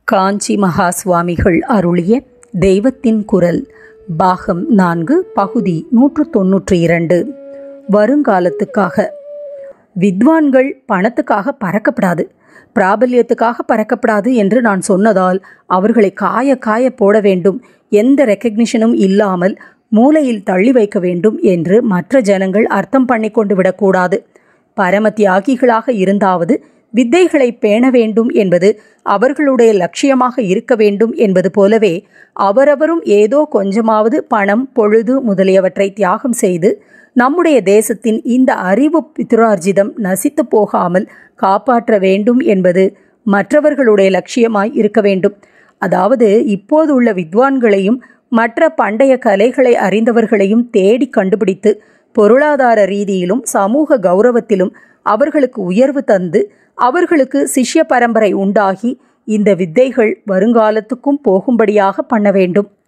காஞ்சி மகா சுவாமிகள் அருளிய தெய்வத்தின் குரல் பாகம் 4 பகுதி 192. வருங்காலத்துக்காக. வித்வான்கள் பணத்துக்காக பறக்கப்படாது, பிராபல்யத்துக்காக பறக்கப்படாது என்று நான் சொன்னதால் அவர்களை காய காய போட வேண்டும், எந்த ரெக்கக்னிஷனும் இல்லாமல் மூலையில் தள்ளி வைக்க வேண்டும் என்று மற்ற ஜனங்கள் அர்த்தம் பண்ணி கொண்டு விடக்கூடாது. பரம தியாகிகளாக இருந்தாவது வித்தைகளை பேண வேண்டும் என்பது அவர்களுடைய லட்சியமாக இருக்க வேண்டும் என்பது போலவே அவரவரும் ஏதோ கொஞ்சமாவது பணம், பொழுது முதலியவற்றை தியாகம் செய்து நம்முடைய தேசத்தின் இந்த அறிவு பித்ரார்ஜிதம் நசித்து போகாமல் காப்பாற்ற வேண்டும் என்பது மற்றவர்களுடைய லட்சியமாய் இருக்க வேண்டும். அதாவது இப்போது உள்ள வித்வான்களையும் மற்ற பண்டைய கலைகளை அறிந்தவர்களையும் தேடி கண்டுபிடித்து பொருளாதார ரீதியிலும் சமூக கௌரவத்திலும் அவர்களுக்கு உயர்வு தந்து அவர்களுக்கு சிஷ்ய பரம்பரை உண்டாகி இந்த வித்தைகள் வருங்காலத்துக்கும் போகும்படியாக பண்ண வேண்டும்.